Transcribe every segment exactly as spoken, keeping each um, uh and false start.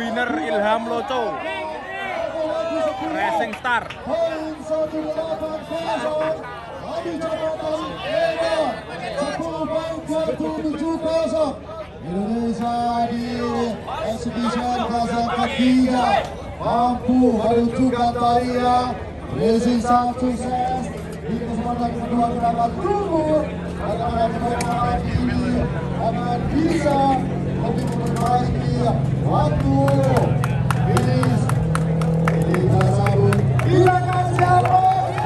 winner Ilham Loco Racing Star. Indonesia di eksibisi kelas yang ketiga mampu menunjukkan tarian Racing Star sukses di kesempatan kedua. Kita akan tunggu bagaimana permainan ini akan bisa lebih memperbaiki waktu finish. Kita sambut silakan siapa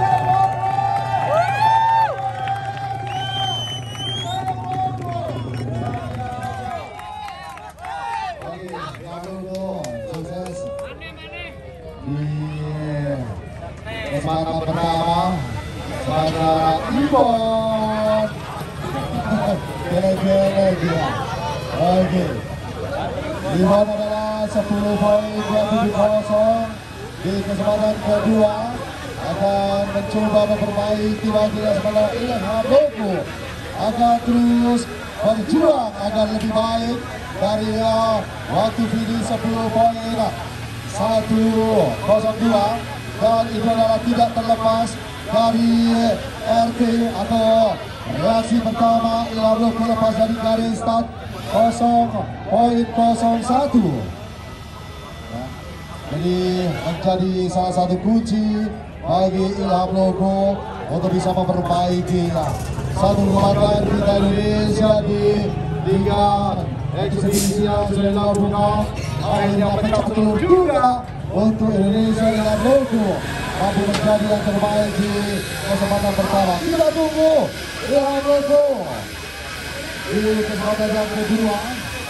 kesempatan pertama pada Ibon. Gele-gele dia. Oke. Ibon adalah sepuluh poin dua tujuh kosong. Di kesempatan kedua akan mencoba memperbaiki lagi kesempatan Ilham Loco. Akan terus berjuang agar lebih baik dari waktu finish sepuluh poin satu kosong dua. Dan itu adalah tidak terlepas dari R T atau reaksi pertama Ilham Loco lepas dari garis start nol poin nol satu. Nah, jadi menjadi salah satu kunci bagi Ilham Loco untuk bisa memperbaiki satu kebanggaan kita Indonesia di Liga Eksibisi yang sudah dilakukan. Akhirnya pecah telur juga untuk Indonesia. Ilham Loco mampu menjadi yang terbaik di kesempatan pertama. Kita tunggu Ilham Loco di kesempatan yang kedua.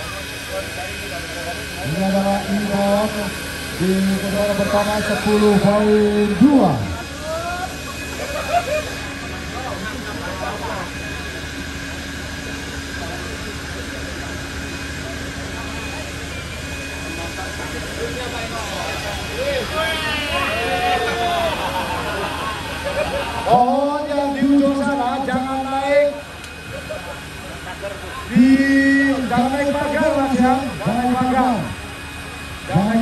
Ini adalah Ibon di kesempatan pertama sepuluh poin dua. Pohon yang di ujung sana jangan naik di jangan naik pagar mas ya, jangan naik pagar, jangan naik